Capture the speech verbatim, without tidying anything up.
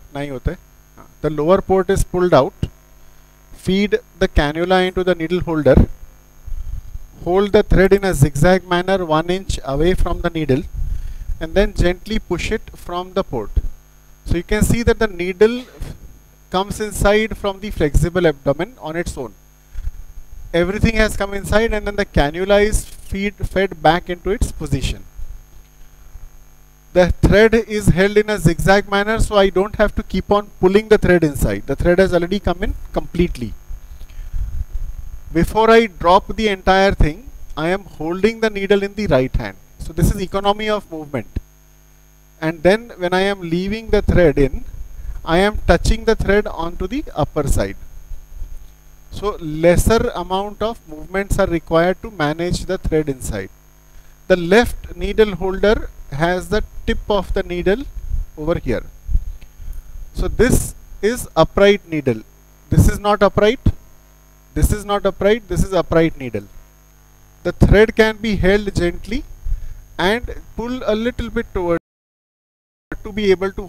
नहीं होता है. The lower port is pulled out. Feed the cannula into the needle holder. Hold the thread in a zigzag manner one inch away from the needle, and then gently push it from the port. So you can see that the needle comes inside from the flexible abdomen on its own. Everything has come inside, and then the cannula is feed, fed back into its position. The thread is held in a zigzag manner, so I don't have to keep on pulling the thread inside. The thread has already come in completely. Before I drop the entire thing, I am holding the needle in the right hand. So this is economy of movement. And then when I am leaving the thread in, I am touching the thread onto the upper side. So lesser amount of movements are required to manage the thread inside. The left needle holder has the tip of the needle over here. So this is upright needle. This is not upright. This is not upright. This is upright needle. The thread can be held gently and pull a little bit toward to be able to